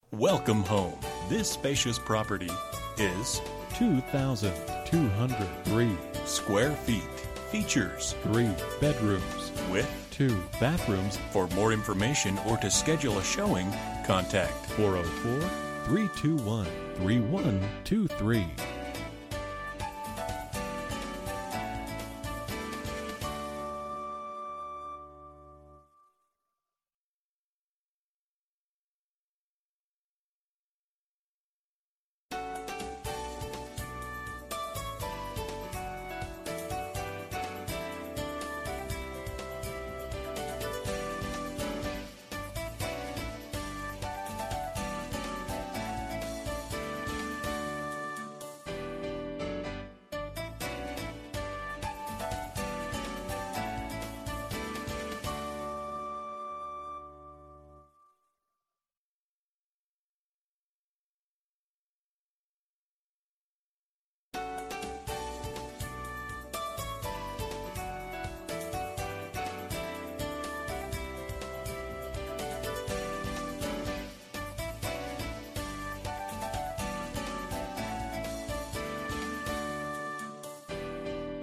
Welcome home. This spacious property is 2,203 square feet. Features 3 bedrooms with 2 bathrooms. For more information or to schedule a showing, contact 404-321-3123.